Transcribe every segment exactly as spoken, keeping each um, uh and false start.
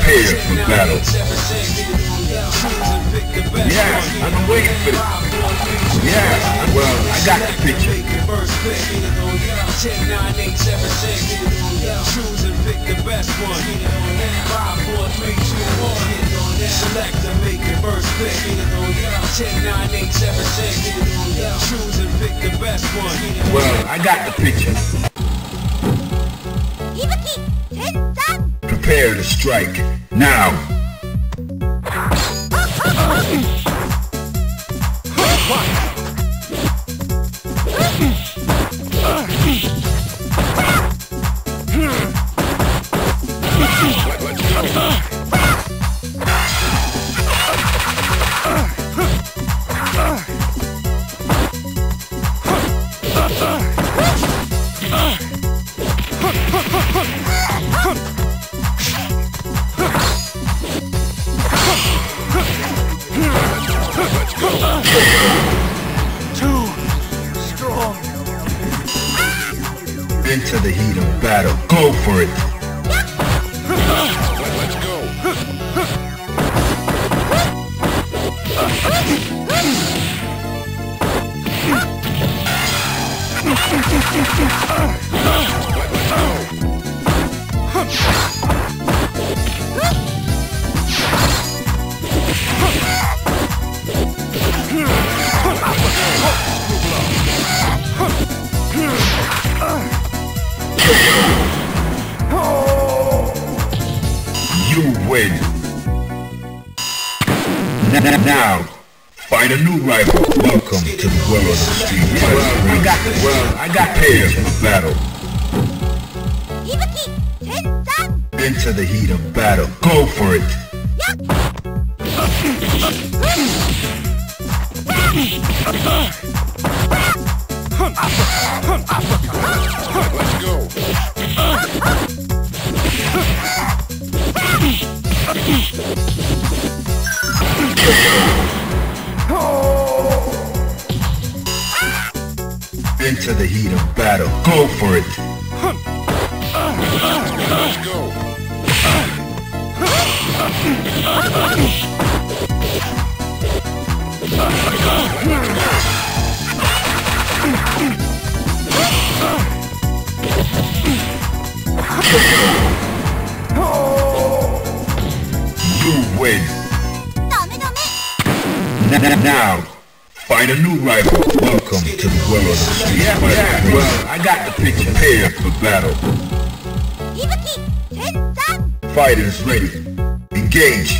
Prepare for battle. Yeah, I've been waiting for this. Yeah, well, I got the picture. ten, nine, eight, seven, six. Choose and pick the best one. five, four, three, two, one. Select and make your first pick. ten, nine, eight, seven, six. Choose and pick the best one. Well, I got the picture. Prepare to strike. Now. Into the heat of battle. Go for it. Let's go. You win. Now, find a new rival. Welcome to the world of the street. Well, I got this. Well, I got paid for battle. Into the heat of battle. Go for it. Let's go. Into the heat of battle. Go for it. Let's go. You win. Now, find a new rival. Welcome to the world of the street. Yeah, yeah, well, I got the picture. Prepare for battle. Fighters ready. Engage.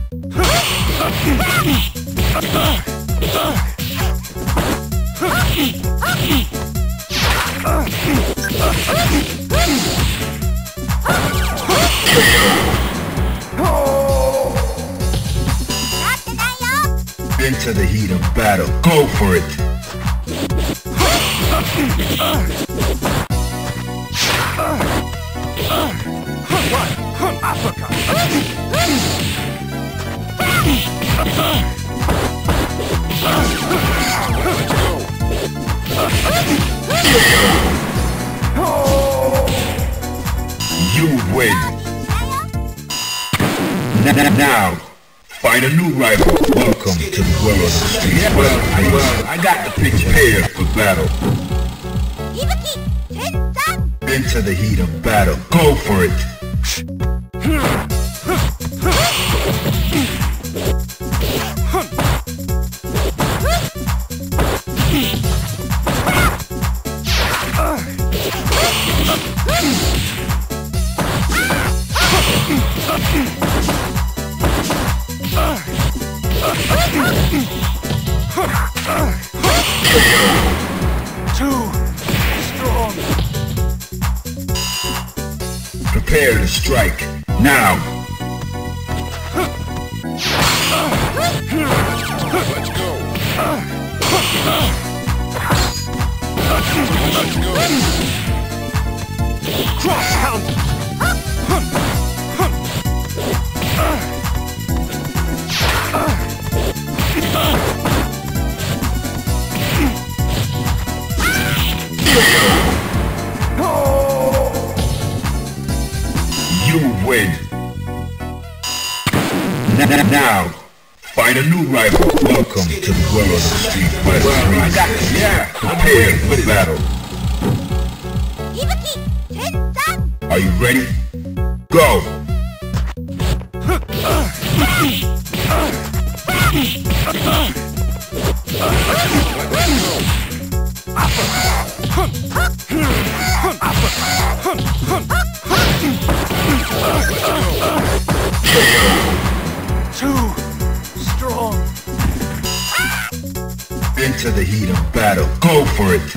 Into the heat of battle. Go for it. You win. Now, find a new rival. Welcome to the world of the street. Yeah, well, I, well, I got the picture. Prepare for battle. Into the heat of battle. Go for it. Too strong. Prepare to strike. Now. Let's go. Let's go. Cross count. You win. Now, find a new rival. Welcome to the world of Street Fighter three. Yeah, prepare for battle. Are you ready? Go! Too strong. Into the heat of battle. Go for it!